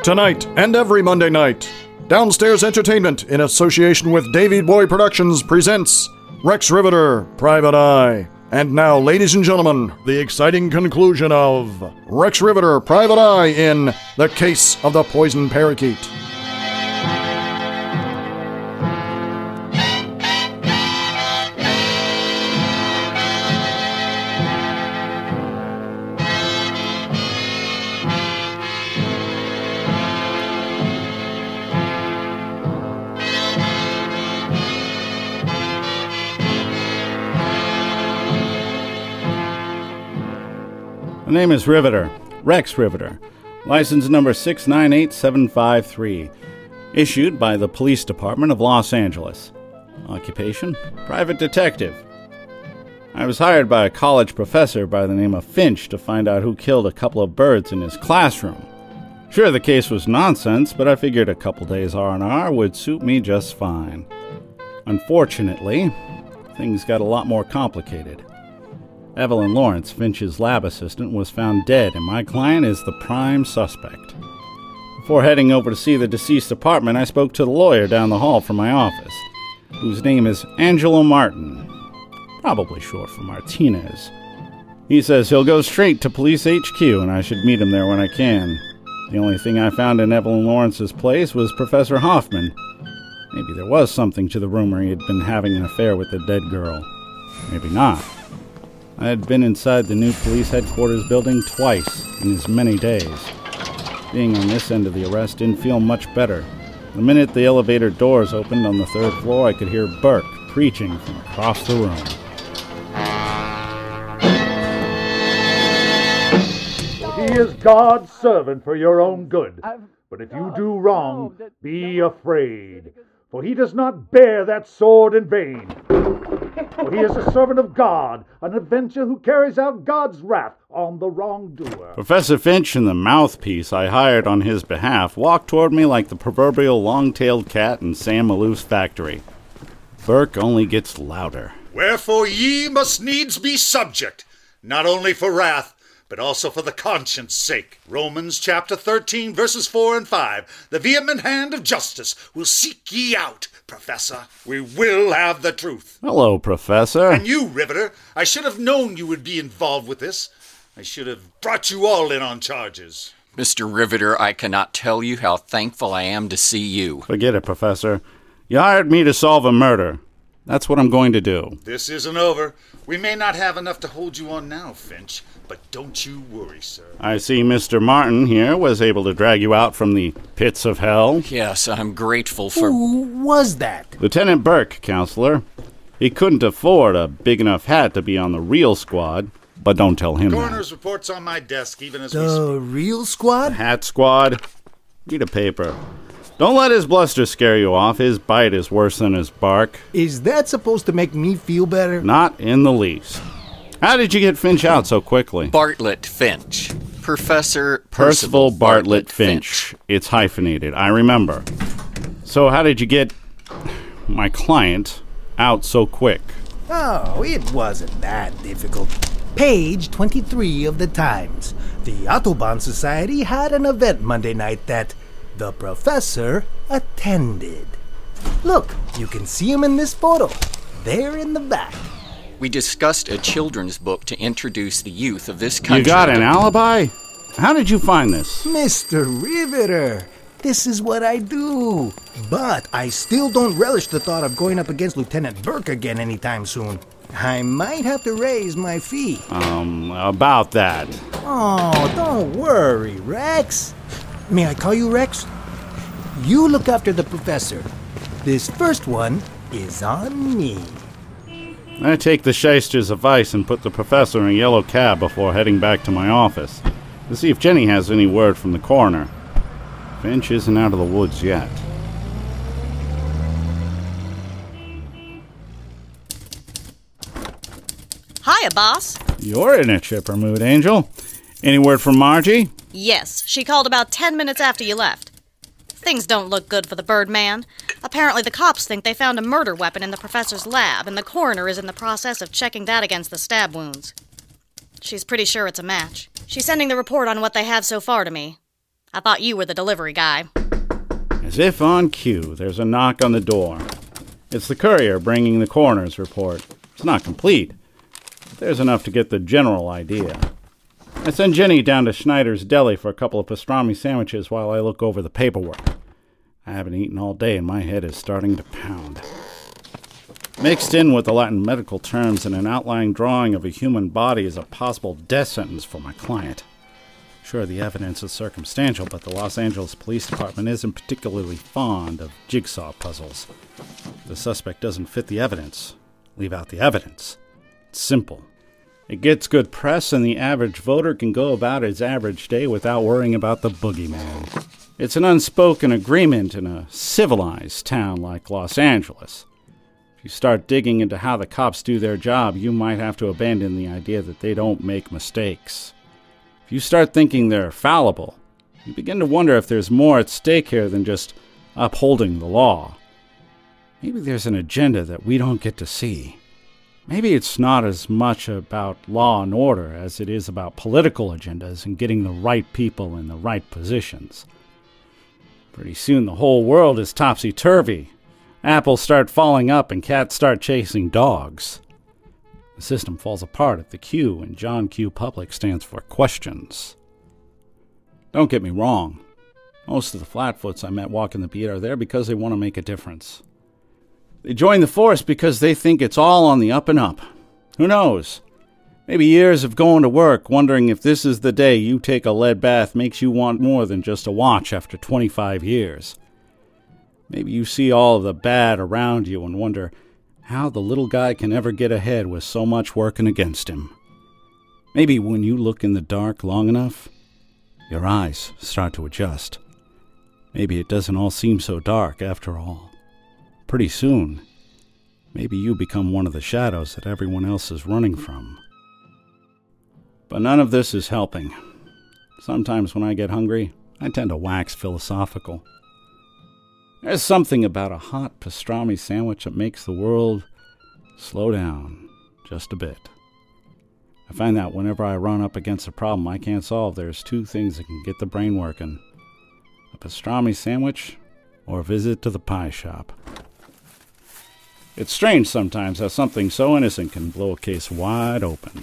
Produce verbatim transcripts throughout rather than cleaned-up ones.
Tonight and every Monday night, Downstairs Entertainment, in association with DaveyBoy Productions, presents Rex Rivetter, Private Eye. And now, ladies and gentlemen, the exciting conclusion of Rex Rivetter, Private Eye in The Case of the Poisoned Parakeet. My name is Rivetter, Rex Rivetter, license number six nine eight seven five three, issued by the Police Department of Los Angeles. Occupation, private detective. I was hired by a college professor by the name of Finch to find out who killed a couple of birds in his classroom. Sure, the case was nonsense, but I figured a couple days R and R would suit me just fine. Unfortunately, things got a lot more complicated. Evelyn Lawrence, Finch's lab assistant, was found dead, and my client is the prime suspect. Before heading over to see the deceased apartment, I spoke to the lawyer down the hall from my office, whose name is Angelo Martin, probably short for Martinez. He says he'll go straight to Police H Q, and I should meet him there when I can. The only thing I found in Evelyn Lawrence's place was Professor Hoffman. Maybe there was something to the rumor he had been having an affair with the dead girl. Maybe not. I had been inside the new police headquarters building twice in as many days. Being on this end of the arrest didn't feel much better. The minute the elevator doors opened on the third floor, I could hear Burke preaching from across the room. He is God's servant for your own good. But if you do wrong, be afraid. For he does not bear that sword in vain. For he is a servant of God, an avenger who carries out God's wrath on the wrongdoer. Professor Finch and the mouthpiece I hired on his behalf walked toward me like the proverbial long-tailed cat in Sam Maloof's factory. Burke only gets louder. Wherefore ye must needs be subject, not only for wrath, but also for the conscience' sake. Romans chapter thirteen, verses four and five. The vehement hand of justice will seek ye out, Professor. We will have the truth. Hello, Professor. And you, Rivetter, I should have known you would be involved with this. I should have brought you all in on charges. Mister Rivetter, I cannot tell you how thankful I am to see you. Forget it, Professor. You hired me to solve a murder. That's what I'm going to do. This isn't over. We may not have enough to hold you on now, Finch, but don't you worry, sir. I see Mister Martin here was able to drag you out from the pits of hell. Yes, I'm grateful for... Who was that? Lieutenant Burke, Counselor. He couldn't afford a big enough hat to be on the real squad, but don't tell him Coroner's that. report's on my desk, even as we The speak. real squad? The hat squad? Read a paper. Don't let his bluster scare you off. His bite is worse than his bark. Is that supposed to make me feel better? Not in the least. How did you get Finch out so quickly? Bartlett-Finch. Professor Percival Bartlett-Finch. It's hyphenated, I remember. So how did you get my client out so quick? Oh, it wasn't that difficult. Page twenty-three of the Times. The Autobahn Society had an event Monday night that the professor attended. Look, you can see him in this photo. There in the back. We discussed a children's book to introduce the youth of this country. You got an alibi? How did you find this? Mister Rivetter, this is what I do. But I still don't relish the thought of going up against Lieutenant Burke again anytime soon. I might have to raise my fee. Um, about that. Oh, don't worry, Rex. May I call you Rex? You look after the professor. This first one is on me. I take the shyster's advice and put the professor in a yellow cab before heading back to my office to see if Jenny has any word from the coroner. Finch isn't out of the woods yet. Hiya, boss. You're in a chipper mood, Angel. Any word from Margie? Yes, she called about ten minutes after you left. Things don't look good for the Birdman. Apparently the cops think they found a murder weapon in the professor's lab, and the coroner is in the process of checking that against the stab wounds. She's pretty sure it's a match. She's sending the report on what they have so far to me. I thought you were the delivery guy. As if on cue, there's a knock on the door. It's the courier bringing the coroner's report. It's not complete, but there's enough to get the general idea. I send Jenny down to Schneider's Deli for a couple of pastrami sandwiches while I look over the paperwork. I haven't eaten all day and my head is starting to pound. Mixed in with the Latin medical terms and an outline drawing of a human body is a possible death sentence for my client. Sure, the evidence is circumstantial, but the Los Angeles Police Department isn't particularly fond of jigsaw puzzles. If the suspect doesn't fit the evidence, leave out the evidence. It's simple. It gets good press, and the average voter can go about his average day without worrying about the boogeyman. It's an unspoken agreement in a civilized town like Los Angeles. If you start digging into how the cops do their job, you might have to abandon the idea that they don't make mistakes. If you start thinking they're fallible, you begin to wonder if there's more at stake here than just upholding the law. Maybe there's an agenda that we don't get to see. Maybe it's not as much about law and order as it is about political agendas and getting the right people in the right positions. Pretty soon the whole world is topsy-turvy. Apples start falling up and cats start chasing dogs. The system falls apart if the Q in John Q. Public stands for questions. Don't get me wrong. Most of the flatfoots I met walking the beat are there because they want to make a difference. They join the force because they think it's all on the up and up. Who knows? Maybe years of going to work wondering if this is the day you take a lead bath makes you want more than just a watch after twenty-five years. Maybe you see all of the bad around you and wonder how the little guy can ever get ahead with so much working against him. Maybe when you look in the dark long enough, your eyes start to adjust. Maybe it doesn't all seem so dark after all. Pretty soon, maybe you become one of the shadows that everyone else is running from. But none of this is helping. Sometimes when I get hungry, I tend to wax philosophical. There's something about a hot pastrami sandwich that makes the world slow down just a bit. I find that whenever I run up against a problem I can't solve, there's two things that can get the brain working. A pastrami sandwich or a visit to the pie shop. It's strange sometimes how something so innocent can blow a case wide open.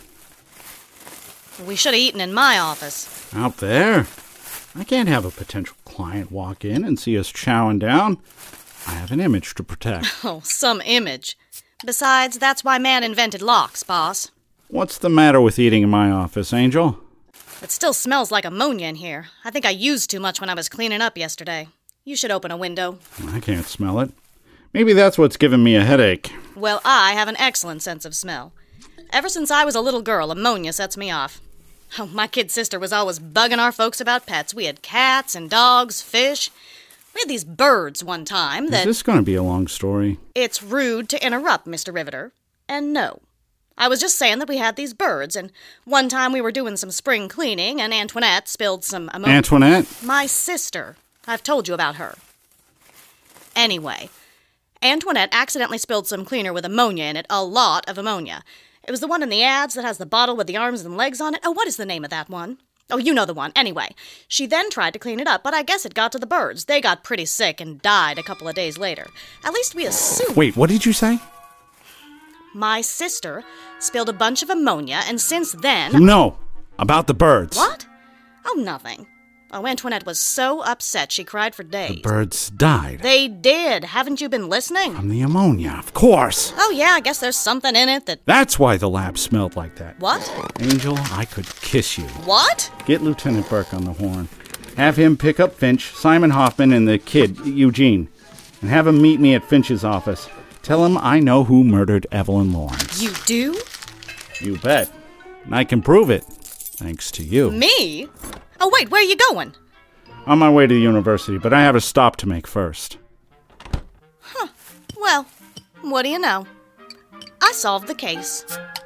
We should have eaten in my office. Out there? I can't have a potential client walk in and see us chowing down. I have an image to protect. Oh, some image. Besides, that's why man invented locks, boss. What's the matter with eating in my office, Angel? It still smells like ammonia in here. I think I used too much when I was cleaning up yesterday. You should open a window. I can't smell it. Maybe that's what's giving me a headache. Well, I have an excellent sense of smell. Ever since I was a little girl, ammonia sets me off. Oh, my kid sister was always bugging our folks about pets. We had cats and dogs, fish. We had these birds one time that... Is this going to be a long story? It's rude to interrupt, Mister Rivetter. And no. I was just saying that we had these birds, and one time we were doing some spring cleaning, and Antoinette spilled some ammonia... Antoinette? My sister. I've told you about her. Anyway, Antoinette accidentally spilled some cleaner with ammonia in it, a lot of ammonia. It was the one in the ads that has the bottle with the arms and legs on it. Oh, what is the name of that one? Oh, you know the one. Anyway, she then tried to clean it up, but I guess it got to the birds. They got pretty sick and died a couple of days later. At least we assume... Wait, what did you say? My sister spilled a bunch of ammonia, and since then... No, about the birds. What? Oh, nothing. Oh, Antoinette was so upset she cried for days. The birds died. They did. Haven't you been listening? From the ammonia, of course. Oh, yeah, I guess there's something in it that... That's why the lab smelled like that. What? Angel, I could kiss you. What? Get Lieutenant Burke on the horn. Have him pick up Finch, Simon Hoffman, and the kid, Eugene. And have him meet me at Finch's office. Tell him I know who murdered Evelyn Lawrence. You do? You bet. And I can prove it. Thanks to you. Me? Oh, wait, where are you going? On my way to the university, but I have a stop to make first. Huh. Well, what do you know? I solved the case.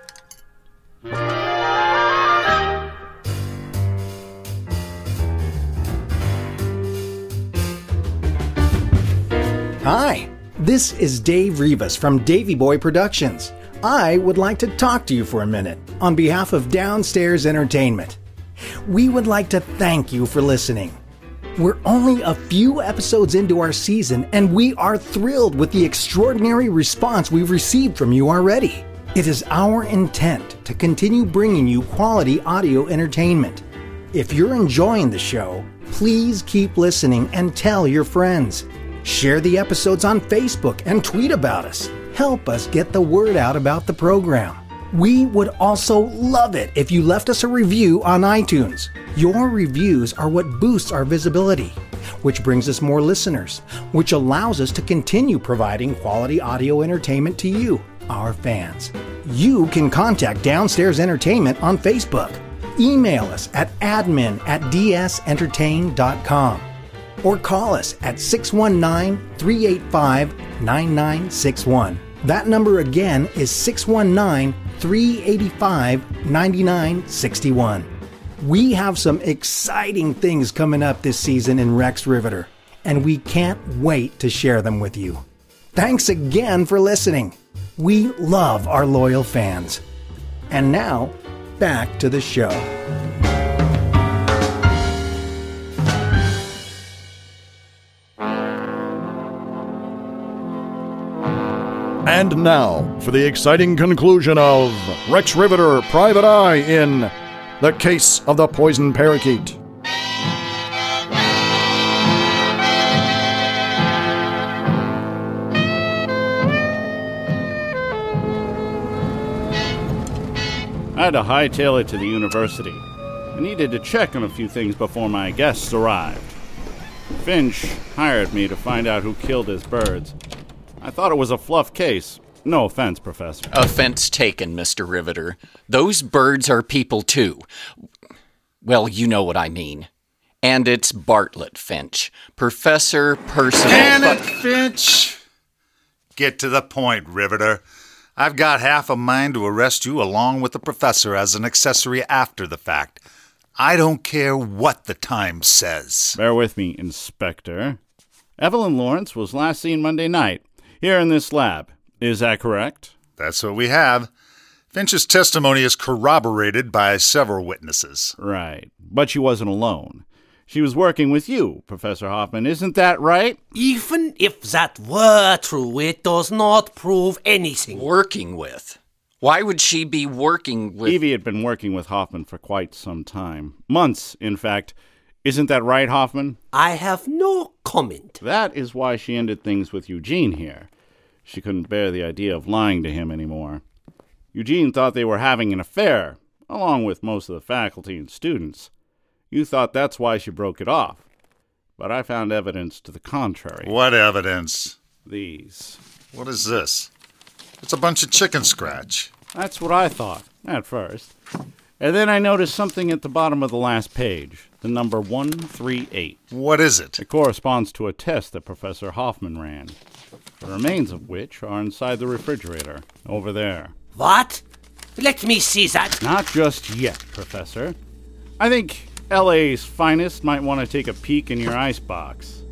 Hi, this is Dave Rivas from DaveyBoy Productions. I would like to talk to you for a minute on behalf of Downstairs Entertainment. We would like to thank you for listening. We're only a few episodes into our season, and we are thrilled with the extraordinary response we've received from you already. It is our intent to continue bringing you quality audio entertainment. If you're enjoying the show, please keep listening and tell your friends. Share the episodes on Facebook and tweet about us. Help us get the word out about the program. We would also love it if you left us a review on iTunes. Your reviews are what boosts our visibility, which brings us more listeners, which allows us to continue providing quality audio entertainment to you, our fans. You can contact Downstairs Entertainment on Facebook. Email us at admin at d s entertain dot com or call us at six one nine, three eight five, nine nine six one. That number again is six one nine, three eight five, nine nine six one. We have some exciting things coming up this season in Rex Rivetter, and we can't wait to share them with you. Thanks again for listening. We love our loyal fans. And now, back to the show. And now, for the exciting conclusion of Rex Rivetter, Private Eye in The Case of the Poisoned Parakeet. I had to hightail it to the university. I needed to check on a few things before my guests arrived. Finch hired me to find out who killed his birds. I thought it was a fluff case. No offense, Professor. Offense taken, Mister Rivetter. Those birds are people, too. Well, you know what I mean. And it's Bartlett-Finch. Professor Percival... Can it, Finch? Get to the point, Rivetter. I've got half a mind to arrest you along with the professor as an accessory after the fact. I don't care what the Times says. Bear with me, Inspector. Evelyn Lawrence was last seen Monday night, here in this lab. Is that correct? That's what we have. Finch's testimony is corroborated by several witnesses. Right. But she wasn't alone. She was working with you, Professor Hoffman. Isn't that right? Even if that were true, it does not prove anything. Working with? Why would she be working with... Evie had been working with Hoffman for quite some time. Months, in fact. Isn't that right, Hoffman? I have no comment. That is why she ended things with Eugene here. She couldn't bear the idea of lying to him anymore. Eugene thought they were having an affair, along with most of the faculty and students. You thought that's why she broke it off. But I found evidence to the contrary. What evidence? These. What is this? It's a bunch of chicken scratch. That's what I thought, at first. And then I noticed something at the bottom of the last page, the number one three eight. What is it? It corresponds to a test that Professor Hoffman ran, the remains of which are inside the refrigerator, over there. What? Let me see that. Not just yet, Professor. I think L A's finest might want to take a peek in your icebox.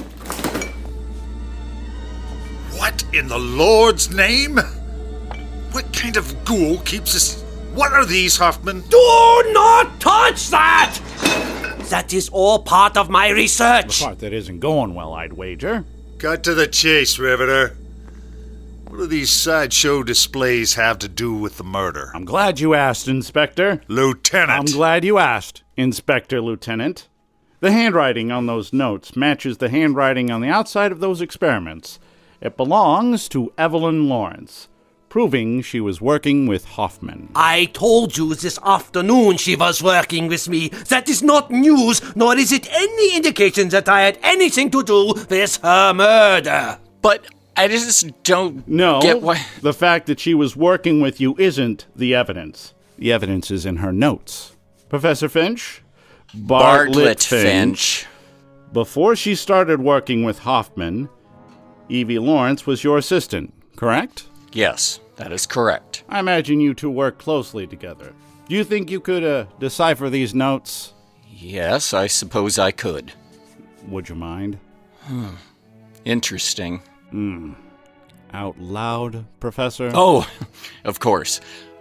What in the Lord's name? What kind of ghoul keeps this... What are these, Hoffman? Do not touch that! That is all part of my research. The part that isn't going well, I'd wager. Cut to the chase, Rivetter. What do these sideshow displays have to do with the murder? I'm glad you asked, Inspector. Lieutenant! I'm glad you asked, Inspector Lieutenant. The handwriting on those notes matches the handwriting on the outside of those experiments. It belongs to Evelyn Lawrence, proving she was working with Hoffman. I told you this afternoon she was working with me. That is not news, nor is it any indication that I had anything to do with her murder. But I just don't no, get why... The fact that she was working with you isn't the evidence. The evidence is in her notes. Professor Finch? Bartlett-Finch. Before she started working with Hoffman, Evie Lawrence was your assistant, correct? Yes, that is correct. I imagine you two work closely together. Do you think you could uh, decipher these notes? Yes, I suppose I could. Would you mind? Hmm. Interesting. Hmm. Out loud, Professor? Oh, of course.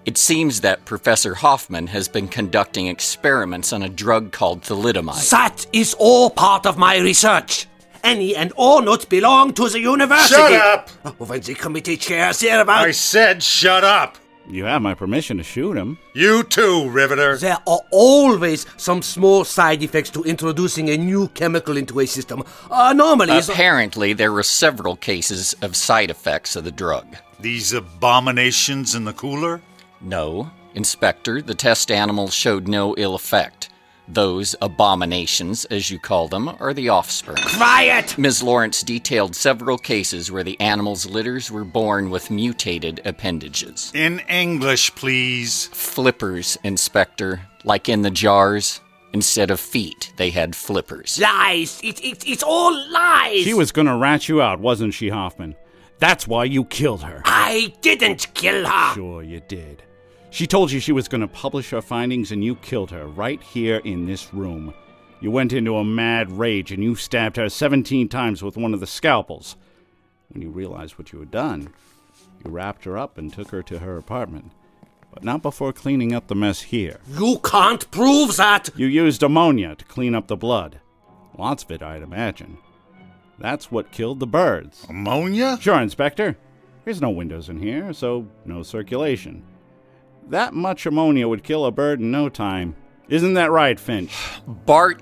It seems that Professor Hoffman has been conducting experiments on a drug called thalidomide. That is all part of my research. Any and all notes belong to the university. Shut up! Oh, when the committee chairs hear about... I said shut up! You have my permission to shoot him. You too, Rivetter. There are always some small side effects to introducing a new chemical into a system. Uh, normally... Apparently, there were several cases of side effects of the drug. These abominations in the cooler? No, Inspector, the test animals showed no ill effect. Those abominations, as you call them, are the offspring. Quiet! Miz Lawrence detailed several cases where the animals' litters were born with mutated appendages. In English, please. Flippers, Inspector. Like in the jars. Instead of feet, they had flippers. Lies! It, it, it's all lies! She was gonna rat you out, wasn't she, Hoffman? That's why you killed her. I didn't kill her! Sure you did. She told you she was going to publish her findings, and you killed her right here in this room. You went into a mad rage, and you stabbed her seventeen times with one of the scalpels. When you realized what you had done, you wrapped her up and took her to her apartment. But not before cleaning up the mess here. You can't prove that! You used ammonia to clean up the blood. Lots of it, I'd imagine. That's what killed the birds. Ammonia? Sure, Inspector. There's no windows in here, so no circulation. That much ammonia would kill a bird in no time. Isn't that right, Finch? Bart...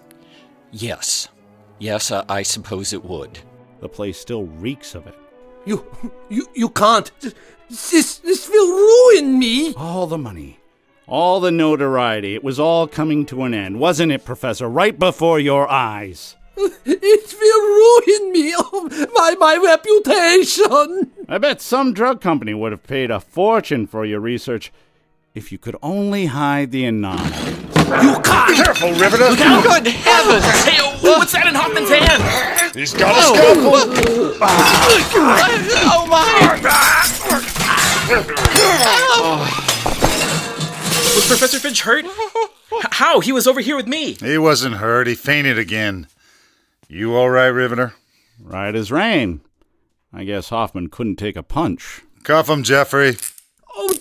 Yes. Yes, I, I suppose it would. The place still reeks of it. You... you... you can't. This... this will ruin me! All the money. All the notoriety. It was all coming to an end, wasn't it, Professor? Right before your eyes. It will ruin me, oh, my, my reputation. I bet some drug company would have paid a fortune for your research if you could only hide the anomaly. You can't! Careful, Rivetter! Oh, good heavens! Hey, oh, what's that in Hoffman's hand? He's got a scalpel! Oh, my! Was Professor Finch hurt? H- how? He was over here with me. He wasn't hurt. He fainted again. You all right, Rivetter? Right as rain. I guess Hoffman couldn't take a punch. Cuff him, Jeffrey. Oh,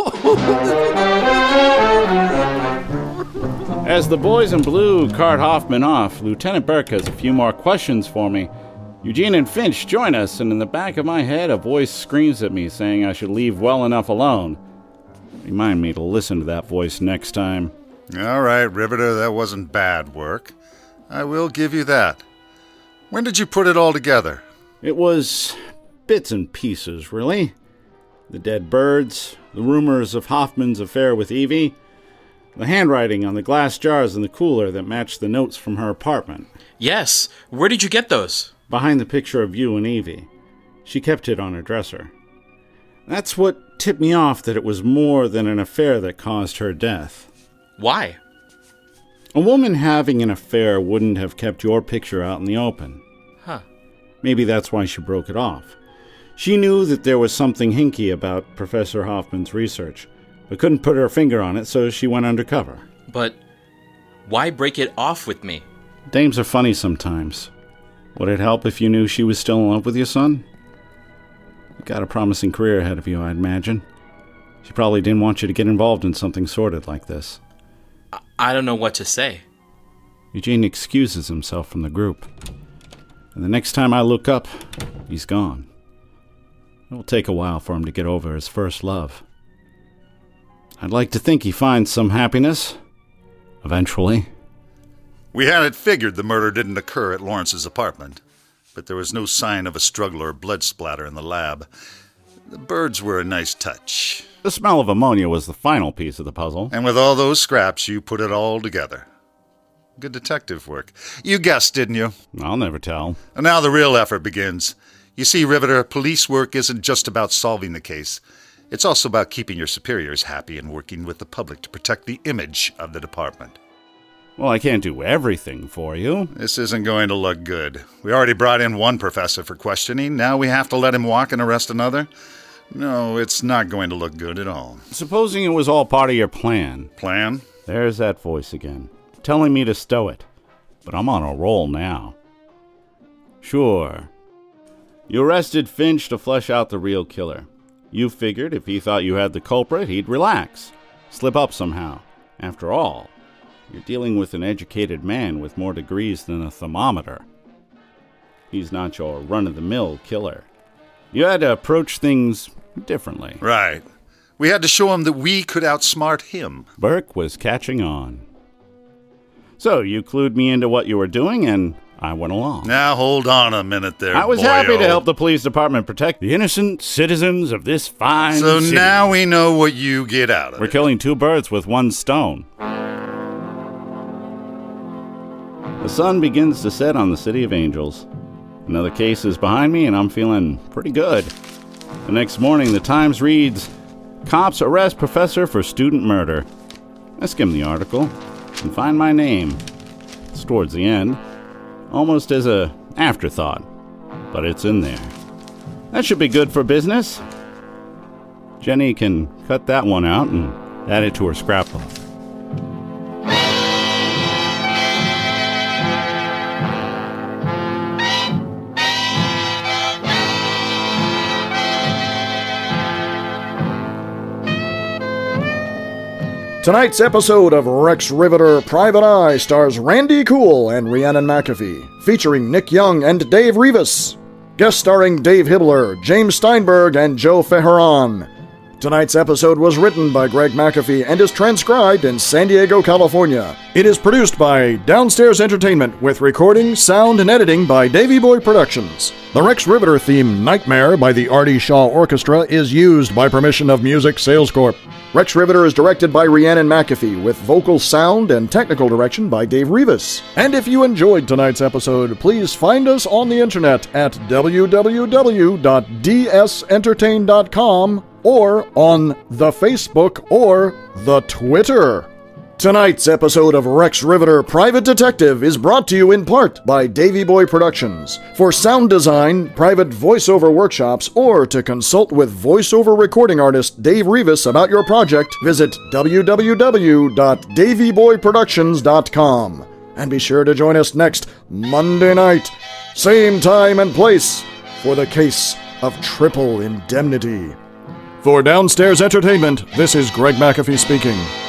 no! As the boys in blue cart Hoffman off, Lieutenant Burke has a few more questions for me. Eugene and Finch join us, and in the back of my head, a voice screams at me saying I should leave well enough alone. Remind me to listen to that voice next time. All right, Rivetter, that wasn't bad work. I will give you that. When did you put it all together? It was bits and pieces, really. The dead birds, the rumors of Hoffman's affair with Evie, the handwriting on the glass jars in the cooler that matched the notes from her apartment. Yes. Where did you get those? Behind the picture of you and Evie. She kept it on her dresser. That's what tipped me off that it was more than an affair that caused her death. Why? A woman having an affair wouldn't have kept your picture out in the open. Huh. Maybe that's why she broke it off. She knew that there was something hinky about Professor Hoffman's research, but couldn't put her finger on it, so she went undercover. But why break it off with me? Dames are funny sometimes. Would it help if you knew she was still in love with your son? You got a promising career ahead of you, I'd imagine. She probably didn't want you to get involved in something sordid like this. I, I don't know what to say. Eugene excuses himself from the group. And the next time I look up, he's gone. It will take a while for him to get over his first love. I'd like to think he finds some happiness. Eventually. We had it figured the murder didn't occur at Lawrence's apartment, but there was no sign of a struggle or blood splatter in the lab. The birds were a nice touch. The smell of ammonia was the final piece of the puzzle. And with all those scraps, you put it all together. Good detective work. You guessed, didn't you? I'll never tell. And now the real effort begins. You see, Rivetter, police work isn't just about solving the case. It's also about keeping your superiors happy and working with the public to protect the image of the department. Well, I can't do everything for you. This isn't going to look good. We already brought in one professor for questioning. Now we have to let him walk and arrest another? No, it's not going to look good at all. Supposing it was all part of your plan. Plan? There's that voice again, telling me to stow it. But I'm on a roll now. Sure. You arrested Finch to flesh out the real killer. You figured if he thought you had the culprit, he'd relax, slip up somehow. After all, you're dealing with an educated man with more degrees than a thermometer. He's not your run-of-the-mill killer. You had to approach things differently. Right. We had to show him that we could outsmart him. Burke was catching on. So you clued me into what you were doing, and I went along. Now hold on a minute there, I was boyo. happy to help the police department protect the innocent citizens of this fine So city. now we know what you get out of We're it. killing two birds with one stone. The sun begins to set on the City of Angels. Another case is behind me, and I'm feeling pretty good. The next morning, the Times reads, "Cops arrest professor for student murder." I skim the article and find my name. It's towards the end, almost as a afterthought, but it's in there. That should be good for business. Jenny can cut that one out and add it to her scrapbook. Tonight's episode of Rex Rivetter Private Eye stars Randy Coull and Rhiannon McAfee, featuring Nick Young and Dave Rivas. Guest starring Dave Hibler, James Steinberg, and Joe Fejeran. Tonight's episode was written by Greg McAfee and is transcribed in San Diego, California. It is produced by Downstairs Entertainment with recording, sound, and editing by DaveyBoy Productions. The Rex Rivetter theme, Nightmare, by the Artie Shaw Orchestra, is used by permission of Music Sales Corp. Rex Rivetter is directed by Rhiannon McAfee, with vocal sound and technical direction by Dave Rivas. And if you enjoyed tonight's episode, please find us on the internet at w w w dot d s entertain dot com or on the Facebook or the Twitter. Tonight's episode of Rex Rivetter Private Detective is brought to you in part by DaveyBoy Productions. For sound design, private voiceover workshops, or to consult with voiceover recording artist Dave Rivas about your project, visit w w w dot davey boy productions dot com. And be sure to join us next Monday night, same time and place, for the case of Triple Indemnity. For Downstairs Entertainment, this is Greg McAfee speaking.